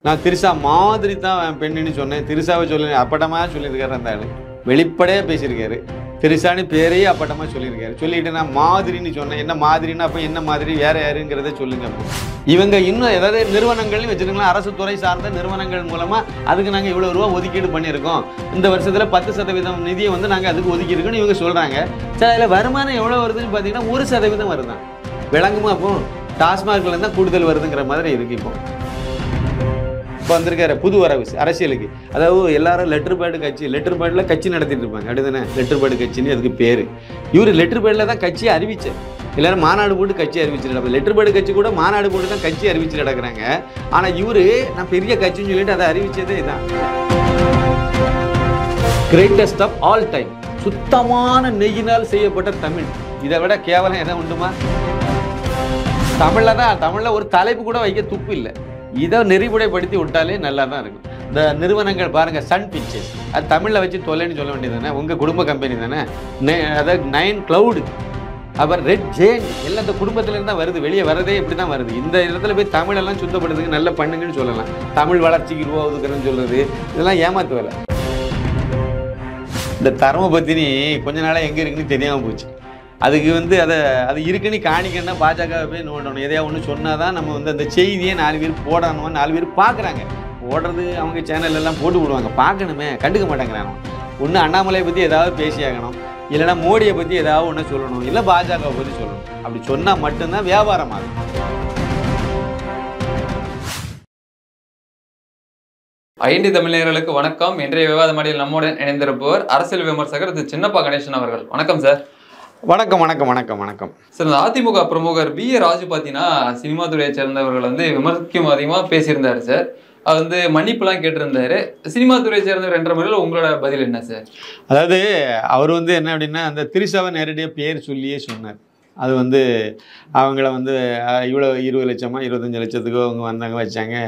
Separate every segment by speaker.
Speaker 1: நான் திரிசா மாதிரி தான் பெண்ணுன்னு சொன்னேன். திரிசாவை சொல்லி அப்பட்டமாக சொல்லியிருக்காரு. அந்த ஆள் வெளிப்படையாக பேசியிருக்காரு. திரிசான்னு பேரையே அப்பட்டமாக சொல்லியிருக்காரு. சொல்லிட்டு நான் மாதிரின்னு சொன்னேன். என்ன மாதிரின்னா அப்போ என்ன மாதிரி வேறு யாருங்கிறத சொல்லுங்க. இவங்க இன்னும் ஏதாவது நிறுவனங்கள்னு வச்சுருக்கலாம். அரசு துறை சார்ந்த நிறுவனங்கள் மூலமாக அதுக்கு நாங்கள் இவ்வளோ ரூபா ஒதுக்கீடு பண்ணியிருக்கோம். இந்த வருஷத்தில் 10% நிதியை வந்து நாங்கள் அதுக்கு ஒதுக்கியிருக்கோன்னு இவங்க சொல்கிறாங்க. சரி, அதில் வருமானம் எவ்வளோ வருதுன்னு பார்த்தீங்கன்னா 1% வருதான். விளங்குமா? அப்போ டாஸ்மார்க்லேருந்து தான் கூடுதல் வருதுங்கிற மாதிரி இருக்குது. இப்போ வந்திருக்காரு புது வரவு அரசியலுக்கு. அதாவது எல்லாரும் லெட்டர் பேடு கட்சி, லெட்டர் பேடில் கட்சி நடத்திட்டு இருப்பாங்க. அப்படிதானே லெட்டர் பேடு கட்சின்னு அதுக்கு பேர். இவர் லெட்டர் பேடில் தான் கட்சியை அறிவிச்சார். எல்லாரும் மாநாடு போட்டு கட்சி அறிவிச்சுட்டு லெட்டர் பேடு கட்சி கூட மாநாடு போட்டு தான் கட்சி அறிவிச்சு நடக்கிறாங்க. ஆனால் இவர் நான் பெரிய கட்சின்னு சொல்லிட்டு அதை அறிவிச்சதே இதான். கிரேட்டஸ்ட் ஆஃப் ஆல் டைம், சுத்தமான நெய்யினால் செய்யப்பட்ட தமிழ். இதை விட கேவலம் எதை உண்டுமா? தமிழில் ஒரு தலைப்பு கூட வைக்க துப்பு இல்லை. இதை நெறிமுறைப்படுத்தி விட்டாலே நல்லா தான் இருக்கும். இந்த நிறுவனங்கள் பாருங்கள், சன் பிக்சர்ஸ், அது தமிழில் வச்சு தொல்லைன்னு சொல்ல வேண்டியது தானே. உங்கள் குடும்ப கம்பெனி தானே. அதாவது 9 Cloud, அப்புறம் ரெட் ஜெயின் எல்லாம் இந்த குடும்பத்திலேருந்து தான் வருது. வெளியே வரதே இப்படி தான் வருது. இந்த இடத்துல போய் தமிழெல்லாம் சுத்தப்படுறதுக்கு நல்ல பண்ணுங்கன்னு சொல்லலாம். தமிழ் வளர்ச்சிக்கு ரூபா ஒதுக்குறேன்னு சொல்கிறது இதெல்லாம் ஏமாத்து வேலை. இந்த தர்மபத்தினி கொஞ்ச நாளாக எங்கே இருக்குன்னு தெரியாமல் போச்சு. அதுக்கு வந்து அது இருக்குன்னு காணிக்கன்னா பாஜக போய் நோண்டணும். எதையா ஒன்று சொன்னால் தான் நம்ம வந்து அந்த செய்தியை 4 பேர் போடணும். 4 பேர் பார்க்குறாங்க. போடுறது அவங்க சேனல்லாம் போட்டு விடுவாங்க. பார்க்கணுமே, கண்டுக்க மாட்டேங்கிறாங்க. ஒன்று அண்ணாமலையை பற்றி ஏதாவது பேசியாகணும், இல்லைனா மோடியை பற்றி ஏதாவது ஒன்று சொல்லணும், இல்லை பாஜகவை பற்றி சொல்லணும். அப்படி சொன்னால் மட்டும்தான் வியாபாரம் ஆகும்.
Speaker 2: ஐடி தமிழர்களுக்கு வணக்கம். இன்றைய விவாத மேடையில் நம்முடன் இணைந்திருப்பவர் அரசியல் விமர்சகர் திரு சின்னப்பா கணேசன் அவர்கள். வணக்கம் சார்.
Speaker 1: வணக்கம் வணக்கம் வணக்கம் வணக்கம்
Speaker 2: சார். இந்த அதிமுக பிரமுகர் B.A. ராஜு பார்த்தீங்கன்னா சினிமா துறையை சேர்ந்தவர்கள் வந்து விமர்சிக்கும் அதிகமாக பேசியிருந்தாரு சார். அது வந்து மன்னிப்புலாம் கேட்டிருந்தாரு. சினிமா துறையை சேர்ந்தவர் என்ற முறையில் உங்களோட பதில் என்ன சார்?
Speaker 1: அதாவது அவர் வந்து என்ன அப்படின்னா, அந்த திரிசாவை நேரடியாக பேர் சொல்லியே சொன்னார். அது வந்து அவங்கள வந்து இவ்வளோ 20 லட்சமா 25 லட்சத்துக்கோ அவங்க வந்தாங்க வச்சாங்க.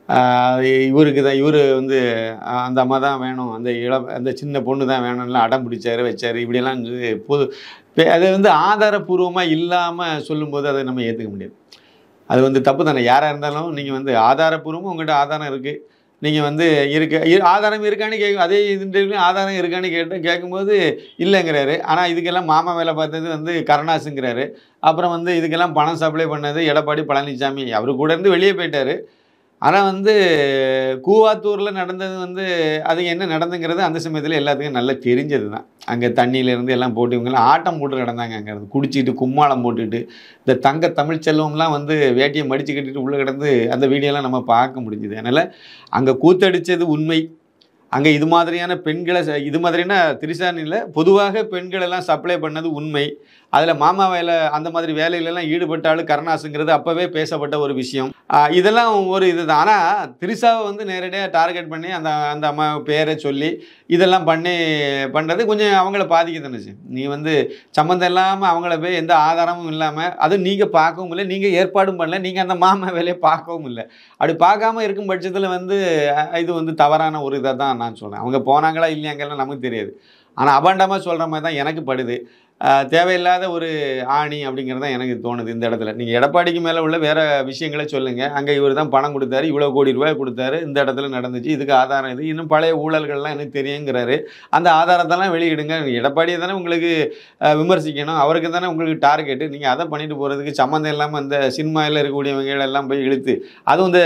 Speaker 1: இவருக்கு தான் இவர் வந்து அந்த அம்மா தான் வேணும், அந்த சின்ன பொண்ணு தான் வேணும்லாம் அடம் பிடிச்சாரு வச்சார். இப்படியெல்லாம் பொது அது வந்து ஆதாரபூர்வமாக இல்லாமல் சொல்லும்போது அதை நம்ம ஏற்றுக்க முடியாது. அது வந்து தப்பு தானே. யாராக இருந்தாலும் நீங்கள் வந்து ஆதாரபூர்வமாக உங்கள்கிட்ட ஆதாரம் இருக்குது, நீங்கள் வந்து ஆதாரம் இருக்கான்னு அதே இதுலேயும் ஆதாரம் இருக்கான்னு கேட்கும்போது இல்லைங்கிறாரு. ஆனால் இதுக்கெல்லாம் மாமா வேலை பார்த்தது வந்து கருணாஸுங்கிறாரு. அப்புறம் வந்து இதுக்கெல்லாம் பணம் சப்ளை பண்ணது எடப்பாடி பழனிசாமி. அவரு கூட இருந்து வெளியே போயிட்டார். ஆனால் வந்து கூவாத்தூரில் நடந்தது வந்து அது என்ன நடந்துங்கிறது அந்த சமயத்தில் எல்லாத்துக்கும் நல்லா தெரிஞ்சது தான். அங்கே தண்ணியிலேருந்து எல்லாம் போட்டு இவங்கெல்லாம் ஆட்டம் போட்டு நடந்தாங்க. அங்கே இருந்து குடிச்சிட்டு கும்மாளம் போட்டுட்டு இந்த தங்க தமிழ்ச்செல்வம்லாம் வந்து வேட்டியை மடித்து கட்டிட்டு உள்ளே கிடந்து அந்த வீடியோலாம் நம்ம பார்க்க முடிஞ்சுது. அதனால் அங்கே கூத்தடித்தது உண்மை. அங்கே இது மாதிரியான பெண்களை இது மாதிரியான திரிசானில் பொதுவாக பெண்களெல்லாம் சப்ளை பண்ணது உண்மை. அதில் மாமா வேலை அந்த மாதிரி வேலையிலெல்லாம் ஈடுபட்டாலும் கருணாஸுங்கிறது அப்போவே பேசப்பட்ட ஒரு விஷயம். இதெல்லாம் ஒரு இது தான். ஆனால் திரிசாவை வந்து நேரடியாக டார்கெட் பண்ணி அந்த அம்மா பேரை சொல்லி இதெல்லாம் பண்ணுறது கொஞ்சம் அவங்கள பாதிக்க தானே. நீ வந்து சம்மந்தம் இல்லாமல் அவங்கள போய் எந்த ஆதாரமும் இல்லாமல் அதுவும் நீங்கள் பார்க்கவும் இல்லை, நீங்கள் ஏற்பாடும் பண்ணல, நீங்கள் அந்த மாமா வேலையை பார்க்கவும் இல்லை. அப்படி பார்க்காம இருக்கும் பட்சத்தில் வந்து இது வந்து தவறான ஒரு இதை தான் நான் சொல்கிறேன். அவங்க போனாங்களா இல்லையாங்கலாம் நமக்கு தெரியாது. ஆனால் அபாண்டமாக சொல்கிற மாதிரி தான் எனக்கு படுது. தேவையில்லாத ஒரு ஆணி அப்படிங்கிறது தான் எனக்கு தோணுது இந்த இடத்துல. நீங்கள் எடப்பாடிக்கு மேலே உள்ள வேறு விஷயங்களை சொல்லுங்கள். அங்கே இவர் தான் பணம் கொடுத்தாரு, இவ்வளோ கோடி ரூபாய் கொடுத்தாரு, இந்த இடத்துல நடந்துச்சு, இதுக்கு ஆதாரம் இது, இன்னும் பழைய ஊழல்கள்லாம் எனக்கு தெரியுங்கிறாரு. அந்த ஆதாரத்தெல்லாம் வெளியிடுங்க. எடப்பாடியை தானே உங்களுக்கு விமர்சிக்கணும், அவருக்கு தானே உங்களுக்கு டார்கெட்டு. நீங்கள் அதை பண்ணிட்டு போகிறதுக்கு சம்மந்தம் இல்லாமல் இந்த சினிமாவில் இருக்கக்கூடியவங்களெல்லாம் போய் இழுத்து அதுவும்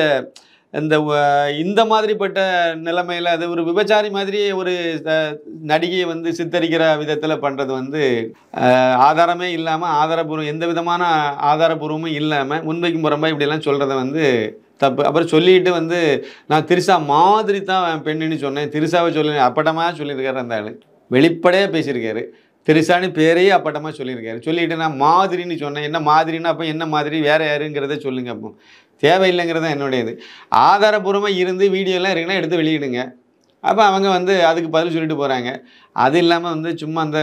Speaker 1: இந்த மாதிரிப்பட்ட நிலைமையில் அது ஒரு விபச்சாரி மாதிரி ஒரு நடிகையை வந்து சித்தரிக்கிற விதத்தில் பண்ணுறது வந்து ஆதாரமே இல்லாமல் ஆதாரபூர்வம் எந்த விதமான ஆதாரபூர்வமும் இல்லாமல் முன்வைக்கும் புறம்பா இப்படியெல்லாம் சொல்கிறத வந்து தப்பு. அப்புறம் சொல்லிட்டு வந்து நான் திரிசா மாதிரி தான் பெண்ணுன்னு சொன்னேன். திரிசாவை சொல்லி அப்பட்டமாக சொல்லியிருக்காரு. அந்த ஆள் வெளிப்படையாக பேசியிருக்காரு. திரிசான்னு பேரையே அப்பட்டமாக சொல்லியிருக்காரு. சொல்லிட்டு நான் மாதிரின்னு சொன்னேன். என்ன மாதிரின்னா அப்போ என்ன மாதிரி வேறு யாருங்கிறத சொல்லுங்கள். அப்போ தேவையில்லைங்கிறது தான் என்னுடையது. ஆதாரபூர்வமாக இருந்து வீடியோலாம் இருக்குன்னா எடுத்து வெளியிடுங்க. அப்போ அவங்க வந்து அதுக்கு பதில் சொல்லிட்டு போகிறாங்க. அது இல்லாமல் வந்து சும்மா அந்த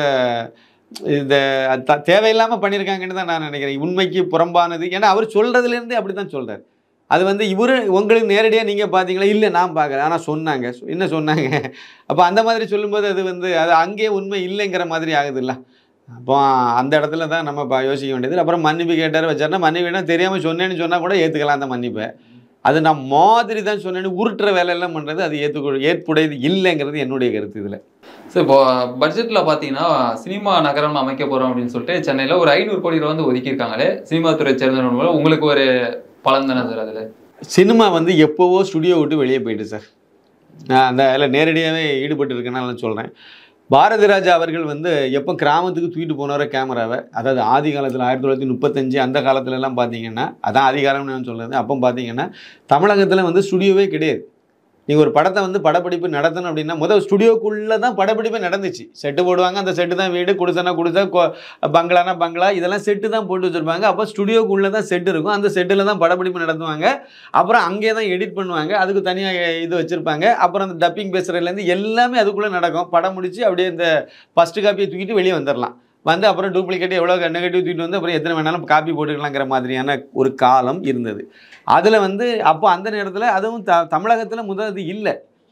Speaker 1: தேவையில்லாமல் பண்ணியிருக்காங்கன்னு தான் நான் நினைக்கிறேன். உண்மைக்கு புறம்பானது. ஏன்னா அவர் சொல்கிறதுலேருந்தே அப்படி தான் சொல்கிறார். அது வந்து இவர் உங்களுக்கு நேரடியாக நீங்கள் பார்த்தீங்களா? இல்லை, நான் பார்க்கல, ஆனால் சொன்னாங்க. என்ன சொன்னாங்க? அப்போ அந்த மாதிரி சொல்லும்போது அது வந்து அது அங்கேயே உண்மை இல்லைங்கிற மாதிரி ஆகுதுல்ல. அப்போ அந்த இடத்துல தான் நம்ம யோசிக்க வேண்டியது. அப்புறம் மன்னிப்பு கேட்டார் வச்சார்னா மன்னிப்புனா தெரியாமல் சொன்னேன்னு சொன்னால் கூட ஏற்றுக்கலாம் அந்த மன்னிப்பை. அது நான் மாதிரி தான் சொன்னேன்னு உருட்டுற வேலையெல்லாம் பண்ணுறது அது ஏற்புடையது இல்லைங்கிறது என்னுடைய கருத்து இதில்.
Speaker 2: ஸோ இப்போ பட்ஜெட்டில் பார்த்தீங்கன்னா சினிமா நகரம் அமைக்க போகிறோம் அப்படின்னு சொல்லிட்டு சென்னையில் ஒரு 500 கோடி ரூபா வந்து ஒதுக்கியிருக்காங்களே. சினிமா துறை சேர்ந்த உங்களுக்கு ஒரு பலன் தானே சார் அதில்?
Speaker 1: சினிமா வந்து எப்போவோ ஸ்டுடியோ விட்டு வெளியே போயிட்டு சார். நான் அந்த அதில் நேரடியாகவே ஈடுபட்டு இருக்கேன்னு சொல்கிறேன். பாரதி ராஜா அவர்கள் வந்து எப்போ கிராமத்துக்கு தூக்கிட்டு போனாரோ கேமராவை, அதாவது ஆதி காலத்தில் 1935 அந்த காலத்துலலாம் பார்த்தீங்கன்னா, அதான் ஆதி காலம்னு நான் சொல்கிறது. அப்போ பார்த்தீங்கன்னா தமிழகத்தில் வந்து ஸ்டுடியோவே கிடையாது. நீங்கள் ஒரு படத்தை வந்து படப்பிடிப்பு நடத்தணும் அப்படின்னா முதல் ஸ்டுடியோக்குள்ளே தான் படப்பிடிப்பே நடந்துச்சு. செட்டு போடுவாங்க, அந்த செட்டு தான் வீடு, குடிசைனா குடிசை, பங்களானா பங்களா, இதெல்லாம் செட்டு தான் போட்டு வச்சுருப்பாங்க. அப்போ ஸ்டுடியோக்குள்ளே தான் செட்டு இருக்கும், அந்த செட்டில் தான் படப்பிடிப்பு நடத்துவாங்க. அப்புறம் அங்கே தான் எடிட் பண்ணுவாங்க, அதுக்கு தனியாக இது வச்சுருப்பாங்க. அப்புறம் அந்த டப்பிங் பேசுகிறதுலேருந்து எல்லாமே அதுக்குள்ளே நடக்கும். படம் முடித்து அப்படியே இந்த ஃபஸ்ட்டு காப்பியை தூக்கிட்டு வெளியே வந்துடலாம். வந்து அப்புறம் டூப்ளிகேட் எவ்வளோ நெகட்டிவ் தூக்கிட்டு வந்து அப்புறம் எத்தனை வேணாலும் காப்பி போட்டுக்கலாங்கிற மாதிரியான ஒரு காலம் இருந்தது. அதில் வந்து அப்போ அந்த நேரத்தில் அதுவும் தமிழகத்தில் முதல் இது இல்லை.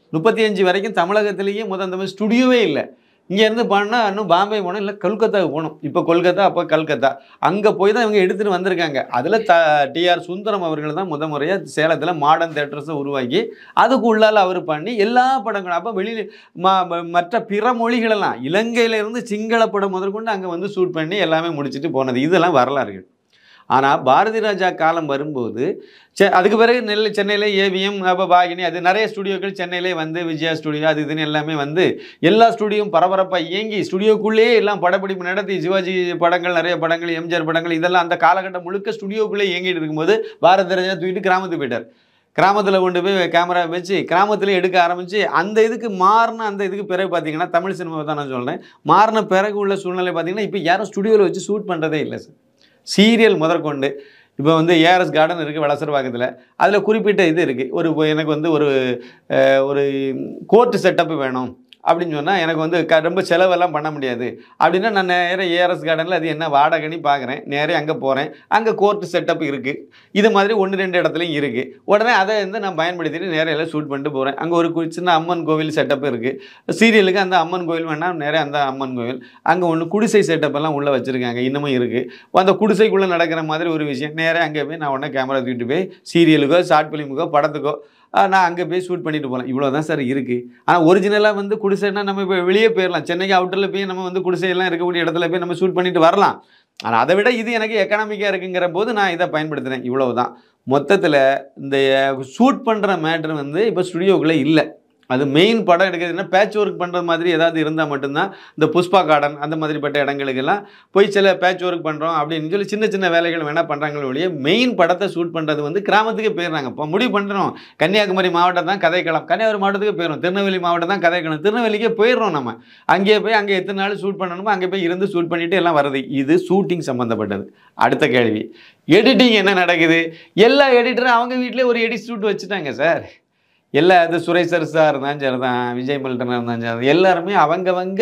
Speaker 1: 35 வரைக்கும் தமிழகத்திலேயே முதல் அந்த மாதிரி ஸ்டுடியோவே இல்லை. இங்கேருந்து பண்ணால் இன்னும் பாம்பே போகணும், இல்லை கொல்கத்தாவுக்கு போகணும். இப்போ கொல்கத்தா, அப்போ கல்கத்தா, அங்கே போய் தான் இவங்க எடுத்துகிட்டு வந்திருக்காங்க. அதில் டிஆர் சுந்தரம் அவர்கள் தான் முறையாக சேலத்தில் மாடர்ன் தேட்டர்ஸை உருவாக்கி அதுக்கு உள்ளால் அவர் பண்ணி எல்லா படங்களும் அப்போ வெளியில் மற்ற பிற மொழிகளெல்லாம் இலங்கையிலேருந்து சிங்கள படம் முதற்கொண்டு அங்கே வந்து ஷூட் பண்ணி எல்லாமே முடிச்சுட்டு போனது. இதெல்லாம் வரலாறுகள். ஆனால் பாரதி ராஜா காலம் வரும்போது அதுக்கு பிறகு சென்னையில் ஏவிஎம், அப்போ பாகினி, அது நிறைய ஸ்டுடியோக்கள் சென்னையிலே வந்து விஜயா ஸ்டுடியோ அது இதுன்னு எல்லாமே வந்து எல்லா ஸ்டுடியோவும் பரபரப்பாக இயங்கி ஸ்டுடியோக்குள்ளேயே எல்லாம் படப்பிடிப்பு நடத்தி சிவாஜி படங்கள், நிறைய படங்கள், எம்ஜிஆர் படங்கள், இதெல்லாம் அந்த காலகட்டம் முழுக்க ஸ்டுடியோக்குள்ளே இயங்கிட்டு இருக்கும்போது பாரதி ராஜா தூக்கிட்டு கிராமத்துக்கு போயிட்டார். கிராமத்தில் கொண்டு போய் கேமரா வச்சு கிராமத்தில் எடுக்க ஆரம்பித்து அந்த இதுக்கு மாறின அந்த இதுக்கு பிறகு பார்த்தீங்கன்னா தமிழ் சினிமாவை தான் நான் சொல்கிறேன். மாறின பிறகு உள்ள சூழ்நிலை பார்த்தீங்கன்னா இப்போ யாரும் ஸ்டுடியோவில் வச்சு ஷூட் பண்ணுறதே இல்லை சார். சீரியல் முதற்கொண்டு இப்போ வந்து ஏஆர்எஸ் கார்டன் இருக்குது வளசரவாக்கத்தில். அதில் குறிப்பிட்ட இது இருக்குது. எனக்கு வந்து ஒரு கோர்ட்டு செட்டப்பு வேணும் அப்படின்னு சொன்னால் எனக்கு வந்து ரொம்ப செலவெல்லாம் பண்ண முடியாது அப்படின்னா நான் நேராக ஏஆர்எஸ் கார்டனில் அது என்ன வாடகைன்னு பார்க்குறேன். நேராக அங்கே போகிறேன், அங்கே கோர்ட்டு செட்டப் இருக்குது. இது மாதிரி 1-2 இடத்துலையும் இருக்குது. உடனே அதை வந்து நான் பயன்படுத்திட்டு நேரையில் ஷூட் பண்ணிட்டு போகிறேன். அங்கே ஒரு சின்ன அம்மன் கோவில் செட்டப் இருக்குது. சீரியலுக்கு அந்த அம்மன் கோவில் வேணால் நேராக அந்த அம்மன் கோவில். அங்கே ஒன்று குடிசை செட்டப்பெல்லாம் உள்ளே வச்சுருக்காங்க, இன்னமும் இருக்குது. அந்த குடிசைக்குள்ளே நடக்கிற மாதிரி ஒரு விஷயம். நேராக அங்கே போய் நான் உடனே கேமரா தூக்கிட்டு போய் சீரியலுக்கோ ஷார்ட் ஃபிலிமுக்கோ படத்துக்கோ நான் அங்கே போய் ஷூட் பண்ணிட்டு போகலாம். இவ்வளோ தான் சார் இருக்குது. ஆனால் ஒரிஜினலாக வந்து குடிசைன்னா நம்ம இப்போ வெளியே போயிடலாம். சென்னைக்கு அவுட்டரில் போய் நம்ம வந்து குடிசையெல்லாம் இருக்கக்கூடிய இடத்துல போய் நம்ம ஷூட் பண்ணிட்டு வரலாம். ஆனால் அதை விட இது எனக்கு எக்கனாமிக்காக இருக்குங்கிற போது நான் இதை பயன்படுத்துகிறேன். இவ்வளவு தான். மொத்தத்தில் இந்த ஷூட் பண்ணுற மேட்ரு வந்து இப்போ ஸ்டுடியோக்குள்ளே இல்லை. அது மெயின் படம் எடுக்கிறதுனா பேட்ச் ஒர்க் பண்ணுறது மாதிரி ஏதாவது இருந்தால் மட்டும்தான் இந்த புஷ்பா கார்டன் அந்த மாதிரிப்பட்ட இடங்களுக்கெல்லாம் போய் சில பேட்ச் ஒர்க் பண்ணுறோம் அப்படின்னு சொல்லி சின்ன சின்ன வேலைகள் வேணால் பண்ணுறாங்களே ஒழிய மெயின் படத்தை ஷூட் பண்ணுறது வந்து கிராமத்துக்கே போயிடுறாங்க. இப்போ முடிவு பண்ணுறோம் கன்னியாகுமரி மாவட்டம் தான் கதைக்களம், கன்னியாகுமரி மாவட்டத்துக்கு போயிடும். திருநெல்வேலி மாவட்டம் தான் கதைக்களம், திருநெல்வேலிக்கே போயிடுறோம். நம்ம அங்கேயே போய் அங்கே எத்தனை நாள் ஷூட் பண்ணணுமோ அங்கே போய் இருந்து ஷூட் பண்ணிவிட்டு எல்லாம் வருது. இது ஷூட்டிங் சம்மந்தப்பட்டது. அடுத்த கேள்வி, எடிட்டிங் என்ன நடக்குது? எல்லா எடிட்டரும் அவங்க வீட்டிலே ஒரு எடிட் ஷூட் வச்சுட்டாங்க சார். எல்லா இது சுரேஷ் சார் இருந்தாலும் சரி தான், விஜய் மில்டனாக இருந்தாலும் சரி, எல்லாருமே அவங்கவங்க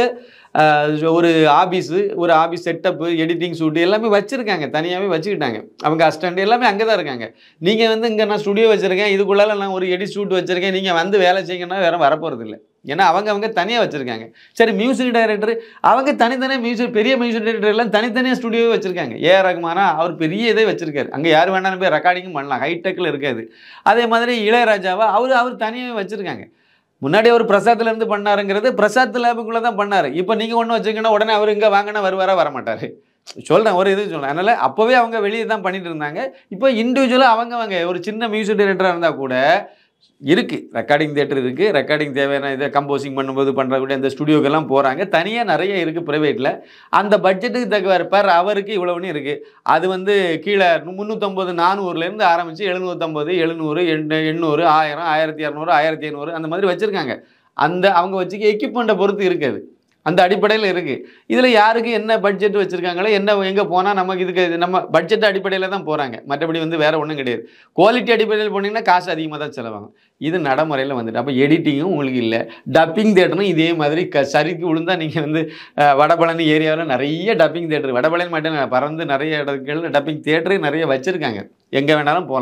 Speaker 1: ஒரு ஆஃபீஸ் செட்டப்பு, எடிட்டிங் ஷூட்டு எல்லாமே வச்சுருக்காங்க, தனியாகவே வச்சுக்கிட்டாங்க. அவங்க அசிஸ்டண்ட் எல்லாமே அங்கே தான் இருக்காங்க. நீங்கள் வந்து இங்கே நான் ஸ்டுடியோ வச்சுருக்கேன், இதுக்குள்ளால நான் ஒரு எடிட் ஷூட் வச்சுருக்கேன், நீங்கள் வந்து வேலை செய்யுங்கன்னா வேறு வரப்போகிறது இல்லை. ஏன்னா அவங்க தனியாக வச்சுருக்காங்க. சரி, மியூசிக் டைரக்டர் அவங்க தனித்தனியாக பெரிய மியூசிக் டைரக்டர் எல்லாம் தனித்தனியாக ஸ்டுடியோவே வச்சுருக்காங்க. ஏஆர் ரகுமானா அவர் பெரிய இதே வச்சுருக்காரு. அங்கே யார் வேணாலும் போய் ரெக்கார்டிங்கும் பண்ணலாம், ஹைடெக்கில் இருக்காது. அதே மாதிரி இளையராஜாவா அவர் தனியாகவே வச்சுருக்காங்க. முன்னாடி அவர் பிரசாத்லேருந்து பண்ணாருங்கிறது பிரசாத் லேபுக்குள்ளே தான் பண்ணார். இப்போ நீங்கள் ஒன்று வச்சுங்கன்னா உடனே அவர் இங்கே வாங்கினா வரமாட்டார். சொல்கிறேன், ஒரு இது சொல்கிறேன். அதனால் அப்போவே அவங்க வெளியே தான் பண்ணிட்டு இருந்தாங்க. இப்போ இண்டிவிஜுவலாக அவங்க ஒரு சின்ன மியூசிக் டைரக்டராக இருந்தால் கூட இருக்குது, ரெக்கார்டிங் தியேட்டர் இருக்குது. ரெக்கார்டிங் தேவையான இதை கம்போசிங் பண்ணும்போது பண்ணுறக்கூடிய அந்த ஸ்டுடியோக்கெல்லாம் போகிறாங்க. தனியாக நிறைய இருக்குது ப்ரைவேட்டில். அந்த பட்ஜெட்டுக்கு தக்கவாறு பேர் அவருக்கு இவ்வளவுன்னு இருக்குது. அது வந்து கீழே 350 400லேருந்து ஆரம்பித்து 750 700 800 1000 1200 1500 அந்த மாதிரி வச்சுருக்காங்க. அந்த அவங்க வச்சுக்க எக்யூப்மெண்ட்டை பொறுத்து இருக்குது. அந்த அடிப்படையில் இருக்குது. இதில் யாருக்கு என்ன பட்ஜெட் வச்சுருக்காங்களோ என்ன எங்கே போனால் நமக்கு இதுக்கு நம்ம பட்ஜெட் அடிப்படையில் தான் போகிறாங்க. மற்றபடி வந்து வேறு ஒன்றும் கிடையாது. குவாலிட்டி அடிப்படையில் போனீங்கன்னா காசு அதிகமாக தான் செலவாகும். இது நடைமுறையில் வந்துட்டு அப்போ எடிட்டிங்கும் உங்களுக்கு இல்லை, டப்பிங் தேட்டரும் இதே மாதிரி சரிக்கு விழுந்தால் நீங்கள் வந்து வடபழனி ஏரியாவில் நிறைய டப்பிங் தேட்டர், வடபழனி மட்டும் பறந்து நிறைய இடத்துல டப்பிங் தேட்டரு நிறைய வச்சுருக்காங்க. எங்கே வேணாலும் போகலாம்.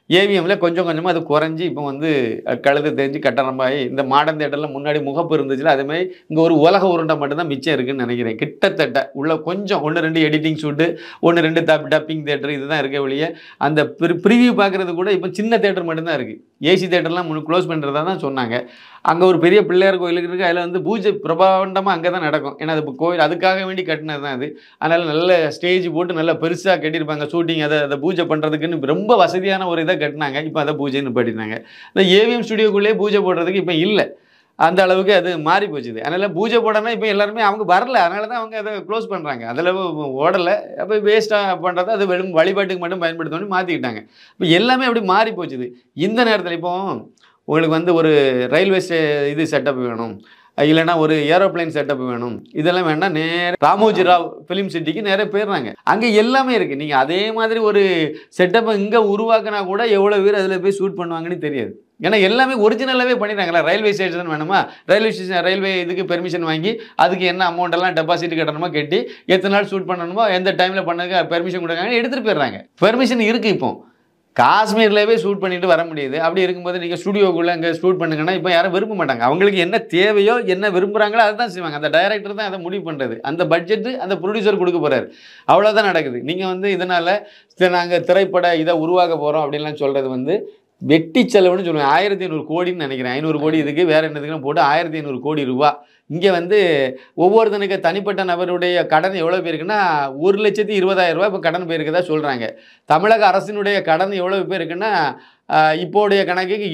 Speaker 1: ஏவிஎம்ல கொஞ்சம் கொஞ்சமாக அது குறைஞ்சி இப்போ வந்து கழுது தெரிஞ்சு கட்டணமாகி இந்த மாடர்ன் தேட்டரில் முன்னாடி முகப்பு இருந்துச்சுல அதேமாதிரி இங்கே ஒரு உலக உருண்டை மட்டும்தான் மிச்சம் இருக்குன்னு நினைக்கிறேன். கிட்டத்தட்ட உள்ள கொஞ்சம் 1-2 எடிட்டிங் ஷூட்டு 1-2 டப்பிங் தேட்டர் இதுதான் இருக்க வழியே. அந்த ப்ரிவியூ பார்க்குறது கூட இப்போ சின்ன தேட்டர் மட்டும்தான் இருக்குது. ஏசி தேட்டர்லாம் க்ளோஸ் பண்ணுறதா தான் சொன்னாங்க. அங்கே ஒரு பெரிய பிள்ளையார் கோயிலுக்கு இருக்குது. அதில் வந்து பூஜை பிரபாண்டமாக அங்கே தான் நடக்கும். ஏன்னா அது கோயில் அதுக்காக வேண்டி கட்டினது தான் அது. அதனால் நல்ல ஸ்டேஜ் போட்டு நல்லா பெருசாக கட்டியிருப்பாங்க. ஷூட்டிங் அதை பூஜை பண்ணுறதுக்குன்னு ரொம்ப வசதியான ஒரு இதை கட்டினாங்க. இப்போ அதை பூஜைன்னு பண்ணிட்டாங்க. இந்த ஏவிஎம் ஸ்டுடியோக்குள்ளேயே பூஜை போடுறதுக்கு இப்போ இல்லை. அந்த அளவுக்கு அது மாறி போச்சுது. அதனால் பூஜை போடனா இப்போ எல்லாருமே அவங்க வரல. அதனால தான் அவங்க அதை க்ளோஸ் பண்ணுறாங்க. அதில் ஓடலை. அப்போ வேஸ்ட்டாக பண்ணுறது அது வெறும் வழிபாட்டுக்கு மட்டும் பயன்படுத்தணும்னு மாற்றிக்கிட்டாங்க. இப்போ எல்லாமே அப்படி மாறி போச்சுது. இந்த நேரத்தில் இப்போ உங்களுக்கு வந்து ஒரு ரயில்வே இது செட்டப் வேணும், இல்லைன்னா ஒரு ஏரோப்ளைன் செட்டப் வேணும், இதெல்லாம் வேணால் நேராக ராமோஜி ராவ் ஃபிலிம் சிட்டிக்கு நேராக போயிடுறாங்க. அங்கே எல்லாமே இருக்குது. நீங்கள் அதே மாதிரி ஒரு செட்டப்பை இங்கே உருவாக்கினா கூட எவ்வளோ பேர் அதில் போய் ஷூட் பண்ணுவாங்கன்னு தெரியாது. ஏன்னா எல்லாமே ஒரிஜினலாகவே பண்ணிடுறாங்களா. ரயில்வே ஸ்டேஷன் வேணுமா, ரயில்வே இதுக்கு பெர்மிஷன் வாங்கி அதுக்கு என்ன அமௌண்ட்டெல்லாம் டெபாசிட் கட்டணுமோ கட்டி எத்தனை நாள் ஷூட் பண்ணணுமோ எந்த டைமில் பண்ணதுக்கு பெர்மிஷன் கொடுக்காங்கன்னு எடுத்துகிட்டு போயிடுறாங்க. பெர்மிஷன் இருக்குது. இப்போ காஷ்மீர்லேயே ஷூட் பண்ணிட்டு வர முடியுது. அப்படி இருக்கும்போது நீங்கள் ஸ்டுடியோக்குள்ளே அங்கே ஷூட் பண்ணுங்கன்னா இப்போ யாரும் விரும்ப மாட்டாங்க. அவங்களுக்கு என்ன தேவையோ என்ன விரும்புகிறாங்களோ அதை தான் செய்வாங்க. அந்த டைரக்டர் தான் அதை முடிவு பண்ணுறது. அந்த பட்ஜெட்டு அந்த ப்ரொடியூசர் கொடுக்க போகிறாரு. அவ்வளோதான் நடக்குது. நீங்கள் வந்து இதனால் நாங்கள் திரைப்பட இதை உருவாக்க போகிறோம் அப்படின்லாம் சொல்கிறது வந்து வெட்டி செலவுன்னு சொல்லுவேன். 1500 கோடின்னு நினைக்கிறேன். 500 கோடி இதுக்கு வேறு என்னதுக்குன்னு போட்டு 1500 கோடி ரூபா. இங்கே வந்து ஒவ்வொருத்தனுக்கு தனிப்பட்ட நபருடைய கடன் எவ்வளோ போயிருக்குன்னா 1,20,000 ரூபா இப்போ கடன் போயிருக்குதா சொல்கிறாங்க. தமிழக அரசினுடைய கடன் எவ்வளோ போயிருக்குன்னா இப்போடைய கணக்குக்கு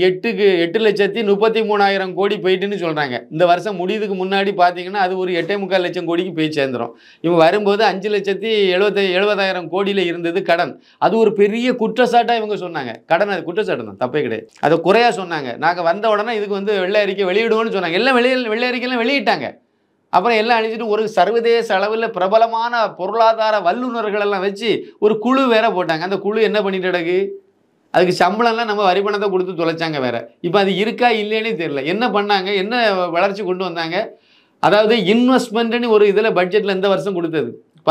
Speaker 1: 8,33,000 கோடி போயிட்டுன்னு சொல்கிறாங்க. இந்த வருஷம் முடியுதுக்கு முன்னாடி பார்த்தீங்கன்னா அது ஒரு 8,4 லட்சம் கோடிக்கு போய் சேர்ந்துடும். இவங்க வரும்போது 5,70,000 கோடியில் இருந்தது கடன். அது ஒரு பெரிய குற்றச்சாட்டாக இவங்க சொன்னாங்க. கடன் அது குற்றச்சாட்டு தான், தப்பே கிடையாது. அதை குறையாக சொன்னாங்க. நாங்கள் வந்த உடனே இதுக்கு வந்து வெள்ளை அறிக்கை வெளியிடுவோம்னு சொன்னாங்க. எல்லாம் வெள்ளை அறிக்கையெல்லாம் வெளியிட்டாங்க. அப்புறம் எல்லாம் அழிச்சிட்டு ஒரு சர்வதேச அளவில் பிரபலமான பொருளாதார வல்லுநர்கள் எல்லாம் வச்சு ஒரு குழு வேற போட்டாங்க. அந்த குழு என்ன பண்ணிட்டு கிடக்கு? அதுக்கு சம்பளம்லாம் நம்ம வரி பணத்தை கொடுத்து தொலைச்சாங்க வேற. இப்போ அது இருக்கா இல்லைன்னே தெரியல. என்ன பண்ணாங்க, என்ன வளர்ச்சி கொண்டு வந்தாங்க? அதாவது இன்வெஸ்ட்மெண்ட்னு ஒரு இதில் பட்ஜெட்டில் இந்த வருஷம் கொடுத்தது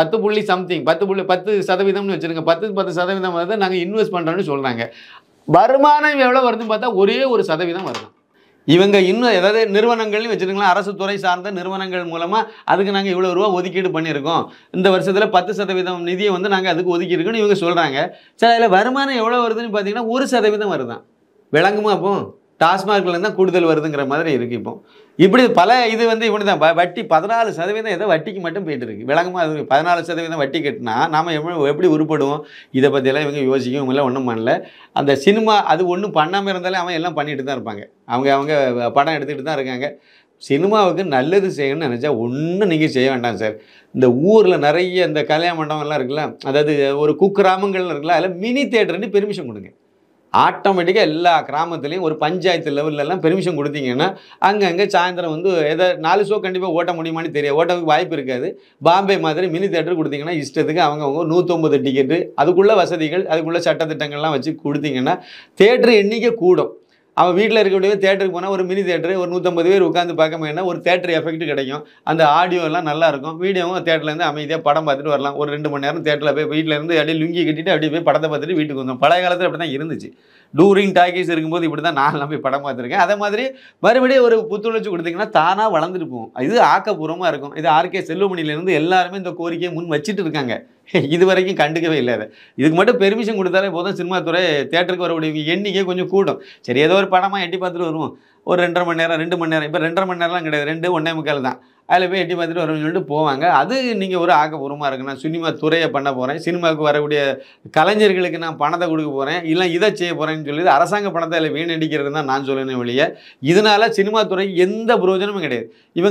Speaker 1: 10% வச்சுருங்க. 10% வந்து நாங்கள் இன்வெஸ்ட் பண்ணுறோன்னு சொல்கிறாங்க. வருமானம் எவ்வளோ வருதுன்னு பார்த்தா ஒரே 1% வருது. இவங்க இன்னும் ஏதாவது நிறுவனங்கள்னு வச்சுருக்கலாம். அரசு துறை சார்ந்த நிறுவனங்கள் மூலமாக அதுக்கு நாங்கள் இவ்வளோ ரூபா ஒதுக்கீடு பண்ணியிருக்கோம், இந்த வருஷத்தில் 10% நிதியை வந்து நாங்கள் அதுக்கு ஒதுக்கியிருக்கோன்னு இவங்க சொல்கிறாங்க. சரி, அதில் வருமானம் எவ்வளோ வருதுன்னு பார்த்தீங்கன்னா 1% வருதான். விளங்குமா? அப்போ டாஸ்மார்க்லேருந்து தான் கூடுதல் வருதுங்கிற மாதிரி இருக்குது. இப்போ இப்படி பல இது வந்து இப்படி தான் வட்டி 14% ஏதோ வட்டிக்கு மட்டும் போயிட்டு இருக்குது. விளங்குமா? அது 14% வட்டி கட்டினா நாம் எப்படி உருப்படுவோம்? இதை பற்றியெல்லாம் இவங்க யோசிக்கவும் இல்லை, ஒன்றும் பண்ணல. அந்த சினிமா அது ஒன்றும் பண்ணாமல் இருந்தாலே அவன் எல்லாம் பண்ணிட்டு தான் இருப்பாங்க. அவங்க படம் எடுத்துக்கிட்டு தான் இருக்காங்க. சினிமாவுக்கு நல்லது செய்யணும்னு நினச்சா ஒன்றும் நீங்கள் செய்ய வேண்டாம் சார். இந்த ஊரில் நிறைய இந்த கல்யாண மண்டபம்லாம் இருக்குல்ல, அதாவது ஒரு குக்கிராமங்கள்லாம் இருக்குல்ல, அதில் மினி தேட்டர்னு பெர்மிஷன் கொடுங்க. ஆட்டோமேட்டிக்காக எல்லா கிராமத்துலேயும் ஒரு பஞ்சாயத்து லெவல்லலாம் பெர்மிஷன் கொடுத்தீங்கன்னா அங்கங்கே சாயந்தரம் வந்து எதை 4 ஷோ கண்டிப்பாக ஓட்ட முடியுமான்னு தெரியாது, ஓட்டத்துக்கு வாய்ப்பு இருக்காது. பாம்பே மாதிரி மினி தேட்டர் கொடுத்தீங்கன்னா இஷ்டத்துக்கு அவங்கவுங்க 150 டிக்கெட்டு, அதுக்குள்ள வசதிகள், அதுக்குள்ள சட்டத்திட்டங்கள்லாம் வச்சு கொடுத்தீங்கன்னா தேட்டர் எண்ணிக்கை கூடும். அவன் வீட்டில் இருக்கக்கூடிய தேட்டருக்கு போனால் ஒரு மினி தேட்டரு ஒரு 150 பேர் உட்காந்து பார்க்க முடியும்னா ஒரு தேட்டர் எஃபெக்ட் கிடைக்கும். அந்த ஆடியோ எல்லாம் நல்லாயிருக்கும். வீடியோவும் தேட்டர்லேருந்து அமைதியாக படம் பார்த்துட்டு வரலாம். ஒரு 2 மணி நேரம் தேட்டரில் போய் வீட்டிலேருந்து அப்படியே லுங்கி கட்டிட்டு அப்படியே போய் படத்தை பார்த்துட்டு வீட்டுக்கு வந்தோம். பழைய காலத்தில் அப்படி தான் இருந்துச்சு. டூரிங் டாக்கீஸ் இருக்கும்போது இப்படி தான் நான்லாம் போய் படம் பார்த்துருக்கேன். அதே மாதிரி மறுபடியும் ஒரு புத்துணர்ச்சி கொடுத்தீங்கன்னா தானாக வளர்ந்துட்டு போகும். இது ஆக்கப்பூர்வமாக இருக்கும். இது ஆர்கே செல்வமணியிலேருந்து எல்லாருமே இந்த கோரிக்கையை முன் வச்சுட்டு இருக்காங்க. இது வரைக்கும் கண்டுக்கவே இல்லை. இதுக்கு மட்டும் பெர்மிஷன் கொடுத்தாலே போதும், சினிமா துறை தேட்டருக்கு வரக்கூடிய எண்ணிக்கை கொஞ்சம் கூடும். சரி, ஏதோ ஒரு படமாக எட்டி பார்த்துட்டு வருவோம். ஒரு 2.5 மணி நேரம் 2 மணி நேரம், இப்போ 2.5 மணி நேரம்லாம் கிடையாது, 2 1.25 தான். அதில் போய் எட்டி பார்த்துட்டு வரும்னு சொல்லிட்டு போவாங்க. அது நீங்கள் ஒரு ஆக்கப்பூர்வமாக இருக்கு. நான் சினிமா துறையை பண்ண போகிறேன், சினிமாவுக்கு வரக்கூடிய கலைஞர்களுக்கு நான் பணத்தை கொடுக்க போகிறேன், இல்லை இதை செய்ய போகிறேன்னு சொல்லி அரசாங்க பணத்தை அதில் வீணடிக்கிறது தான் நான் சொல்லணும் வெளியே. இதனால் சினிமா துறைக்கு எந்த பிரயோஜனமும் கிடையாது.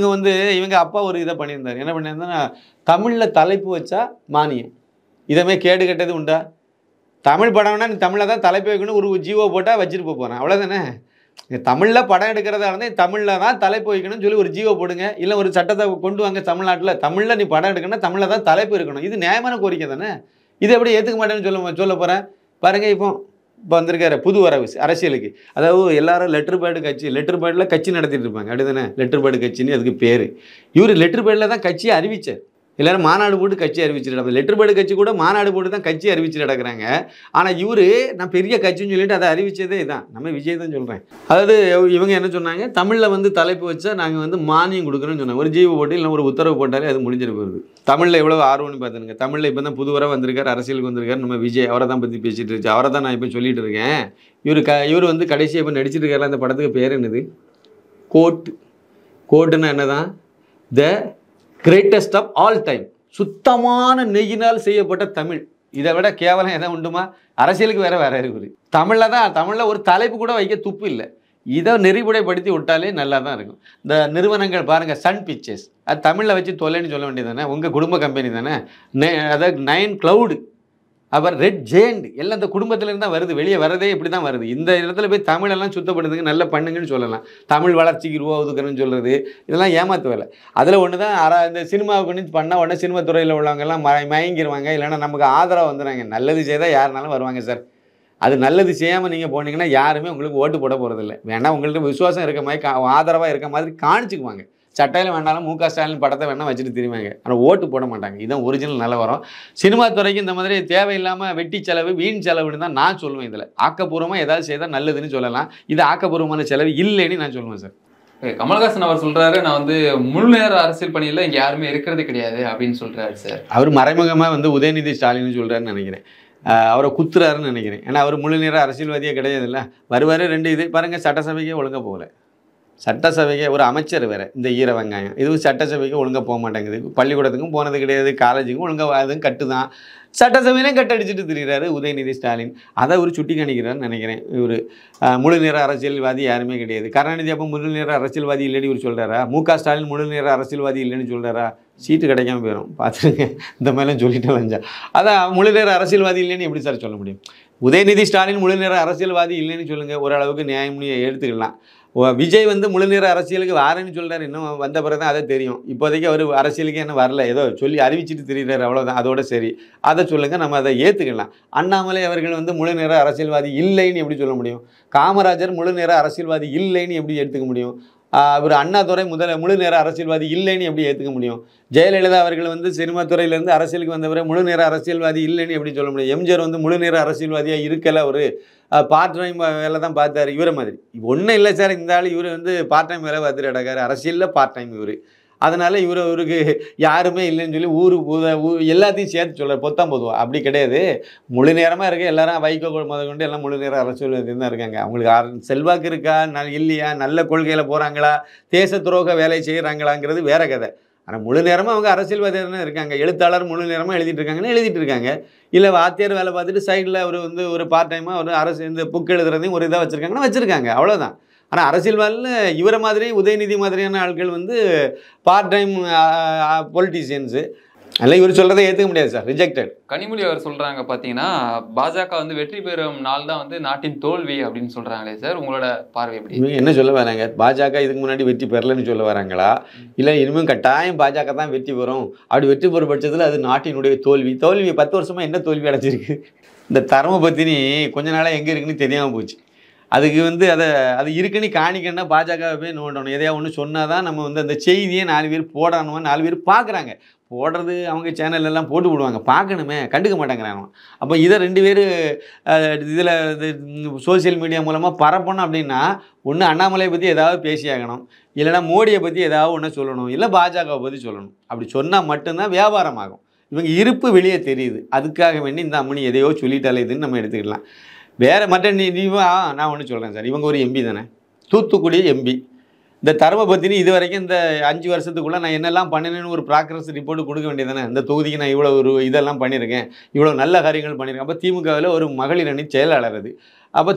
Speaker 1: இவங்க அப்பா ஒரு இதை பண்ணியிருந்தார். என்ன பண்ணியிருந்தா, தமிழில் தலைப்பு வச்சா மானியம். இதமே கேடு கட்டது உண்டா? தமிழ் படம்னா நீ தமிழில் தான் தலைப்பு வைக்கணும், ஒரு ஜீவோ போட்டால் வச்சுட்டு போகிறேன், அவ்வளோதானே. தமிழில் படம் எடுக்கிறதா இருந்தால் தமிழில் தான் தலைப்பு வைக்கணும்னு சொல்லி ஒரு ஜீவோ போடுங்க. இல்லை ஒரு சட்டத்தை கொண்டு வாங்க தமிழ்நாட்டில், தமிழில் நீ படம் எடுக்கணும்னா தமிழில் தான் தலைப்பு இருக்கணும். இது நியாயமான கோரிக்கை தானே. இதை எப்படி ஏற்றுக்க மாட்டேன்னு சொல்ல போகிறேன் பாருங்கள். இப்போ வந்திருக்காரு புது வரவு அரசியலுக்கு. அதாவது எல்லாரும் லெட்டர் பேடு கட்சி, லெட்டர் பேடில் கட்சி நடத்திட்டு இருப்பாங்க, அப்படிதானே. லெட்டர் பேடு கட்சின்னு அதுக்கு பேர். இவர் லெட்டர் பேடில் தான் கட்சியை அறிவிச்சார். எல்லாரும் மாநாடு போட்டு கட்சி அறிவிச்சுட்டு லெட்டர் பேர்டு கட்சி கூட மாநாடு போட்டு தான் கட்சி அறிவிச்சுட்டு நடக்கிறாங்க. ஆனால் இவர் நான் பெரிய கட்சின்னு சொல்லிட்டு அதை அறிவிச்சதே இதான். நம்ம விஜய் தான் சொல்கிறேன். அதாவது இவங்க என்ன சொன்னாங்க, தமிழில் வந்து தலைப்பு வச்சா நாங்கள் வந்து மானியம் கொடுக்குறோன்னு சொன்னாங்க. ஒரு ஜீவ போட்டு இல்லை ஒரு உத்தரவு போட்டாலே அது முடிஞ்சிட்டு போகுது. தமிழில் எவ்வளோ ஆர்வம்னு பார்த்துருங்க. தமிழில் இப்போ தான் புதுவராக வந்திருக்கார், அரசியலுக்கு வந்திருக்காரு நம்ம விஜய். அவரை தான் பற்றி பேசிகிட்டு இருந்துச்சு. அவரை தான் நான் இப்போ சொல்லிட்டு இருக்கேன். இவர் வந்து கடைசியாக இப்போ நடிச்சிட்டு இருக்காரு. அந்த படத்துக்கு பேர் என்னது? கோட்டுன்னா என்னதான்? The greatest of all time. சுத்தமான நெய்யினால் செய்யப்பட்ட தமிழ். இதை விட கேவலம் எதாவது உண்டுமா? அரசியலுக்கு வேற இருக்குது. தமிழில் ஒரு தலைப்பு கூட வைக்க துப்பு இல்லை. இதை நெறிமுறைப்படுத்தி விட்டாலே நல்லா தான் இருக்கும். இந்த நிறுவனங்கள் பாருங்கள், சன் பிக்சர்ஸ், அது தமிழில் வச்சு தொல்லைன்னு சொல்ல வேண்டியது தானே. உங்கள் குடும்ப கம்பெனி தானே. அதாவது 9 Cloud, அப்புறம் ரெட் ஜெயண்ட் எல்லாம் இந்த குடும்பத்திலேருந்து தான் வருது. வெளியே வரதே இப்படி தான் வருது. இந்த இடத்துல போய் தமிழெல்லாம் சுத்தப்படுத்துங்க, நல்லா பண்ணுங்கன்னு சொல்லலாம். தமிழ் வளர்ச்சிக்கு ரூபா ஒதுக்குறேன்னு சொல்கிறது இதெல்லாம் ஏமாத்து வேலை. அதில் ஒன்று தான் இந்த சினிமாவுக்கு பண்ணால் உடனே சினிமா துறையில் உள்ளவங்கெல்லாம் மயங்கிடுவாங்க. இல்லைன்னா நமக்கு ஆதரவு வந்துடுறாங்க. நல்லது செய்தால் யாருனாலும் வருவாங்க சார். அது நல்லது செய்யாமல் நீங்கள் போனீங்கன்னா யாருமே உங்களுக்கு ஓட்டு போட போகிறதில்ல. வேணால் உங்கள்கிட்ட விசுவாசம் இருக்க மாதிரி ஆதரவாக இருக்க மாதிரி காணிச்சுக்குவாங்க. சட்டையில் வேணாலும் மு க ஸ்டாலின் படத்தை வேணால் வச்சுட்டு தெரியுவாங்க. ஆனால் ஓட்டு போட மாட்டாங்க. இதுதான் ஒரிஜினல் நிலவரம். சினிமா துறைக்கு இந்த மாதிரி தேவையில்லாமல் வெட்டி செலவு, வீண் செலவுன்னு தான் நான் சொல்லுவேன். இதில் ஆக்கப்பூர்வமாக ஏதாவது செய்தால் நல்லதுன்னு சொல்லலாம். இது ஆக்கப்பூர்வமான செலவு இல்லைன்னு நான் சொல்லுவேன் சார்.
Speaker 2: கமல்ஹாசன் அவர் சொல்றாரு, நான் வந்து முழு நேர அரசியல் பணியில் இங்கே யாருமே இருக்கிறது கிடையாது அப்படின்னு சொல்றாரு சார்.
Speaker 1: அவர் மறைமுகமாக வந்து உதயநிதி ஸ்டாலின்னு சொல்கிறாருன்னு நினைக்கிறேன். அவரை குத்துறாருன்னு நினைக்கிறேன். ஏன்னா அவர் முழு நேர அரசியல்வாதியே கிடையாது. இல்லை வருவார். 2 இது பாருங்கள், சட்டசபைக்கே ஒழுங்காக போகல. சட்டசபைக்கு ஒரு அமைச்சர் வேறு, இந்த ஈர வெங்காயம் இது சட்டசபைக்கு ஒழுங்காக போக மாட்டேங்குது. பள்ளிக்கூடத்துக்கும் போனது கிடையாது, காலேஜுக்கும் ஒழுங்காக அதுவும் கட்டு தான். சட்டசபையிலையும் கட்டடிச்சுட்டு திரிகிறாரு உதயநிதி ஸ்டாலின். அதை ஒரு சுட்டி காணிக்கிறாருன்னு நினைக்கிறேன். இவர் முழு நேர அரசியல்வாதி யாருமே கிடையாது. கருணாநிதி அப்போ முழு நேர அரசியல்வாதி இல்லைன்னு இவர் சொல்கிறாரா? மு க ஸ்டாலின் முழு நேர அரசியல்வாதி இல்லைன்னு சொல்கிறாரா? சீட்டு கிடைக்காம போயிடும். பார்த்துருங்க, இந்த மாதிரிலாம் சொல்லிட்டு வந்தா. அதான் முழு நேர அரசியல்வாதி இல்லைன்னு எப்படி சார் சொல்ல முடியும்? உதயநிதி ஸ்டாலின் முழு நேர அரசியல்வாதி இல்லைன்னு சொல்லுங்கள், ஓரளவுக்கு நியாயம் எடுத்துக்கலாம். விஜய் வந்து முழு நேர அரசியலுக்கு வாரேன்னு சொல்கிறார். இன்னும் வந்த பிறகு தான் அதை தெரியும். இப்போதைக்கு அவர் அரசியலுக்கு என்ன வரல, ஏதோ சொல்லி அறிவிச்சிட்டு திரிகிறார், அவ்வளோதான். அதோட சரி, அதை சொல்லுங்கள், நம்ம அதை ஏற்றுக்கலாம். அண்ணாமலை அவர்கள் வந்து முழு நேர அரசியல்வாதி இல்லைன்னு எப்படி சொல்ல முடியும்? காமராஜர் முழு நேர அரசியல்வாதி இல்லைன்னு எப்படி எடுத்துக்க முடியும்? அவர் அண்ணாதுரை முழு நேர அரசியல்வாதி இல்லைன்னு எப்படி ஏற்றுக்க முடியும்? ஜெயலலிதா அவர்கள் வந்து சினிமா துறையிலேருந்து அரசியலுக்கு வந்தவரை முழு நேர அரசியல்வாதி இல்லைன்னு எப்படி சொல்ல முடியும்? எம்ஜிஆர் வந்து முழு நேர அரசியல்வாதியாக இருக்கலை, ஒரு பார்ட் டைம் வேலை தான் பார்த்தாரு. இவரை மாதிரி ஒன்றும் இல்லை சார். இந்த ஆள் இவர் வந்து பார்ட் டைம் வேலை பார்த்துட்டு கிடக்காரு. அரசியலில் பார்ட் டைம் இவர். அதனால் இவருக்கு யாருமே இல்லைன்னு சொல்லி ஊர் எல்லாத்தையும் சேர்த்து சொல்கிறார். பொதுவாக அப்படி கிடையாது. முழு நேரமாக இருக்க எல்லாரும் வைகோ முதற்கொண்டு எல்லாம் முழு நேரம் அரசியல்வாதி தான் இருக்காங்க. அவங்களுக்கு செல்வாக்கு இருக்கா இல்லையா, நல்ல கொள்கையில் போகிறாங்களா, தேச துரோக வேலை செய்கிறாங்களாங்கிறது வேற கதை. ஆனால் முழு நேரமாக அவங்க அரசியல்வாதியாக தானே இருக்காங்க. எழுத்தாளர் முழு நேரமாக எழுதிட்டு இருக்காங்கன்னா எழுதிட்டு இருக்காங்க. இல்லை வாத்தியார் வேலை பார்த்துட்டு சைடில் ஒரு பார்ட் டைமாக ஒரு இந்த புக் எழுதுறதையும் ஒரு இதாக வச்சுருக்காங்கன்னா வச்சுருக்காங்க, அவ்வளோதான். ஆனால் அரசியல்வாதியில் இவரை மாதிரி உதயநிதி மாதிரியான ஆட்கள் வந்து பார்ட் டைம் பொலிட்டீஷியன்ஸு. அல்ல இவர் சொல்கிறதை ஏற்றுக்க முடியாது சார், ரிஜெக்டட்.
Speaker 2: கனிமொழி அவர் சொல்கிறாங்க பார்த்தீங்கன்னா, பாஜக வந்து வெற்றி பெறும் நாள் தான் வந்து நாட்டின் தோல்வி அப்படின்னு சொல்கிறாங்களே சார், உங்களோட பார்வை எப்படி?
Speaker 1: இவங்க என்ன சொல்ல வராங்க? பாஜக இதுக்கு முன்னாடி வெற்றி பெறலன்னு சொல்ல வராங்களா? இல்லை இனிமேல் கட்டாயம் பாஜக தான் வெற்றி பெறும், அப்படி வெற்றி பெறும் பட்சத்தில் அது நாட்டினுடைய தோல்வி 10 வருஷமாக என்ன தோல்வி அடைஞ்சிருக்கு? இந்த தர்ம பத்தினி கொஞ்ச நாளாக எங்கே இருக்குன்னு தெரியாமல் போச்சு. அதுக்கு வந்து அது இருக்குன்னு காணிக்கன்னா பாஜகவை போய் நோண்டணும். எதையா ஒன்று சொன்னால் தான் நம்ம வந்து அந்த செய்தியை 4 பேர் போடணும், 4 பேர் பார்க்குறாங்க. போடுறது அவங்க சேனல்லாம் போட்டு விடுவாங்க, பார்க்கணுமே, கண்டுக்க மாட்டேங்கிறாங்க. அப்போ இதை 2 பேர் இதில் சோசியல் மீடியா மூலமாக பரப்பணும் அப்படின்னா, ஒன்று அண்ணாமலையை பற்றி ஏதாவது பேசியாகணும், இல்லைனா மோடியை பற்றி ஏதாவது ஒன்று சொல்லணும், இல்லை பாஜகவை பற்றி சொல்லணும். அப்படி சொன்னால் மட்டும்தான் வியாபாரம் ஆகும். இவங்க இருப்பு வெளியே தெரியுது. அதுக்காக வேண்டி இந்த அம்மனி எதையோ சொல்லிட்டாலே இதுன்னு நம்ம எடுத்துக்கலாம். வேறு மற்ற நான் ஒன்று சொல்கிறேன் சார். இவங்க ஒரு எம்பி தானே, தூத்துக்குடி எம்பி. இந்த தர்ம பத்தினி இது வரைக்கும் இந்த 5 வருஷத்துக்குள்ளே நான் என்னெல்லாம் பண்ணினேன்னு ஒரு ப்ராக்ரஸ் ரிப்போர்ட் கொடுக்க வேண்டியது தானே. இந்த தொகுதிக்கு நான் இவ்வளோ இதெல்லாம் பண்ணியிருக்கேன், இவ்வளோ நல்ல காரியங்கள் பண்ணியிருக்கேன். அப்போ திமுகவில் ஒரு மகளிர் அணி செயலாளர் அது. அப்போ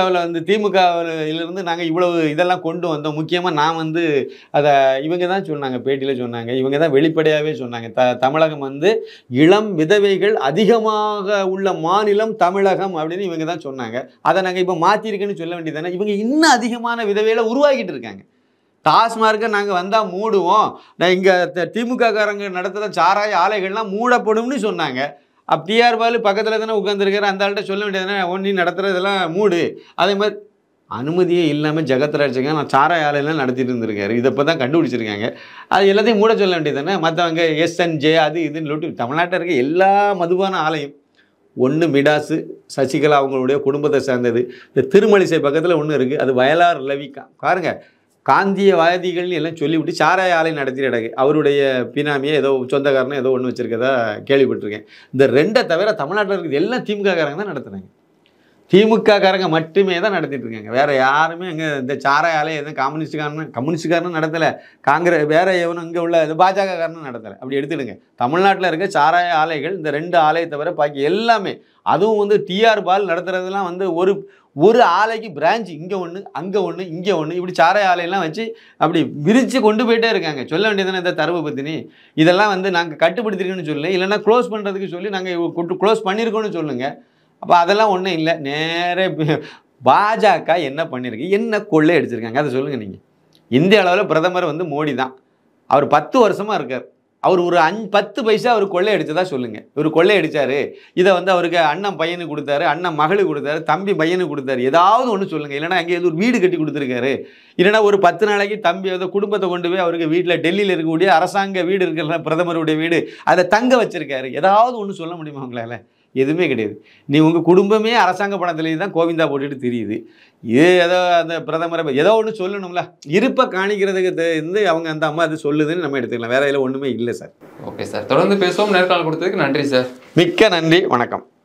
Speaker 1: திமுகவிலிருந்து நாங்கள் இவ்வளவு இதெல்லாம் கொண்டு வந்தோம். முக்கியமாக நான் வந்து அதை இவங்க தான் சொன்னாங்க, பேட்டியில் சொன்னாங்க, இவங்க தான் வெளிப்படையாகவே சொன்னாங்க. தமிழகம் வந்து இளம் விதவைகள் அதிகமாக உள்ள மாநிலம் தமிழகம் அப்படின்னு இவங்க தான் சொன்னாங்க. அதை நாங்கள் இப்போ மாற்றிருக்கேன்னு சொல்ல வேண்டியது தானே. இவங்க இன்னும் அதிகமான விதவைகளை உருவாக்கிட்டு இருக்காங்க. டாஸ்மார்க்கை நாங்கள் வந்தால் மூடுவோம், இங்கே திமுககாரங்க நடத்துகிற சாராய ஆலைகள்லாம் மூடப்படும்னு சொன்னாங்க. டிஆர் பாலு பக்கத்தில் தானே உட்காந்துருக்காரு, அந்த ஆள்கிட்ட சொல்ல வேண்டியதுனா ஒன்றி நடத்துகிறதெல்லாம் மூடு. அதே மாதிரி அனுமதியே இல்லாமல் ஜெகத்ராஜங்க நான் சாராய ஆலையெல்லாம் நடத்திட்டு இருந்திருக்காரு. இதை இப்போ தான் கண்டுபிடிச்சிருக்காங்க. அது எல்லாத்தையும் மூட சொல்ல வேண்டியது தானே. மற்றவங்க SNJ அது இதுன்னு சொல்லிட்டு தமிழ்நாட்டில் இருக்க எல்லா மதுபான ஆலையும் ஒன்று மிடாஸு சசிகலா அவங்களுடைய குடும்பத்தை சேர்ந்தது. இந்த திருமலிசை பக்கத்தில் ஒன்று இருக்குது, அது வயலார் ரவிக்கா பாருங்க, காந்தியவாதிகள்னு எல்லாம் சொல்லிவிட்டு சாராய ஆலை நடத்திட்டு கிடக்கு. அவருடைய பினாமியை ஏதோ சொந்தக்காரனோ ஏதோ ஒன்று வச்சுருக்கதா கேள்விப்பட்டிருக்கேன். இந்த ரெண்டை தவிர தமிழ்நாட்டில் இருக்கிறது எல்லாம் திமுககாரங்க தான் நடத்துனாங்க. திமுககாரங்க மட்டுமே தான் நடத்திட்டு இருக்காங்க. வேறு யாருமே அங்கே இந்த சாராய ஆலை எதுவும் கம்யூனிஸ்டுக்காரனும் நடத்தலை, காங்கிரஸ் வேறு எவனும் இங்கே உள்ள இது பாஜகக்காரனும் நடத்தலை. அப்படி எடுத்துடுங்க. தமிழ்நாட்டில் இருக்க சாராய ஆலைகள் இந்த 2 ஆலையை தவிர பாக்கி எல்லாமே, அதுவும் வந்து டிஆர் பால் நடத்துறதுலாம் வந்து ஒரு ஆலைக்கு பிரான்ச் இங்கே ஒன்று அங்கே ஒன்று இங்கே ஒன்று இப்படி சாராய ஆலையெல்லாம் வச்சு அப்படி விரித்து கொண்டு போயிட்டே இருக்காங்க. சொல்ல வேண்டியதானே இந்த தரவு பற்றினி. இதெல்லாம் வந்து நாங்கள் கட்டுப்படுத்திருக்கோன்னு சொல்லி, இல்லைன்னா க்ளோஸ் பண்ணுறதுக்கு சொல்லி நாங்கள் க்ளோஸ் பண்ணியிருக்கோன்னு சொல்லுங்கள். அப்போ அதெல்லாம் ஒன்றும் இல்லை. நேர பாஜக என்ன பண்ணியிருக்கு, என்ன கொள்ளை அடிச்சிருக்காங்க அதை சொல்லுங்கள். நீங்கள் இந்திய அளவில் பிரதமர் வந்து மோடி தான். அவர் 10 வருஷமாக இருக்கார். அவர் ஒரு 10 பைசா அவர் கொள்ளை அடித்ததா சொல்லுங்கள். இவர் கொள்ளை அடித்தார், இதை வந்து அவருக்கு அண்ணன் பையனுக்கு கொடுத்தாரு, அண்ணன் மகளுக்கு கொடுத்தாரு, தம்பி பையனுக்கு கொடுத்தாரு, ஏதாவது ஒன்று சொல்லுங்கள். இல்லைனா அங்கே ஒரு வீடு கட்டி கொடுத்துருக்காரு, இல்லைனா ஒரு 10 நாளைக்கு தம்பி ஏதோ குடும்பத்தை கொண்டு போய் அவருக்கு வீட்டில் டெல்லியில் இருக்கக்கூடிய அரசாங்க வீடு இருக்கிற பிரதமருடைய வீடு அதை தங்க வச்சிருக்காரு. ஏதாவது ஒன்று சொல்ல முடியுமா உங்களால்? எதுவுமே கிடையாது. நீ உங்கள் குடும்பமே அரசாங்க பணத்துலேயே தான் கோவிந்தா போட்டுட்டு தெரியுது. இது ஏதோ அந்த பிரதமரை ஏதோ ஒன்று சொல்லணும்ல, இருப்பை காணிக்கிறதுக்கு வந்து அவங்க அந்த அம்மா அது சொல்லுதுன்னு நம்ம எடுத்துக்கலாம். வேற இதில் ஒன்றுமே இல்லை சார்.
Speaker 2: ஓகே சார், தொடர்ந்து பேசுவோம். நேர்காணல் கொடுத்ததுக்கு நன்றி சார்.
Speaker 1: மிக்க நன்றி, வணக்கம்.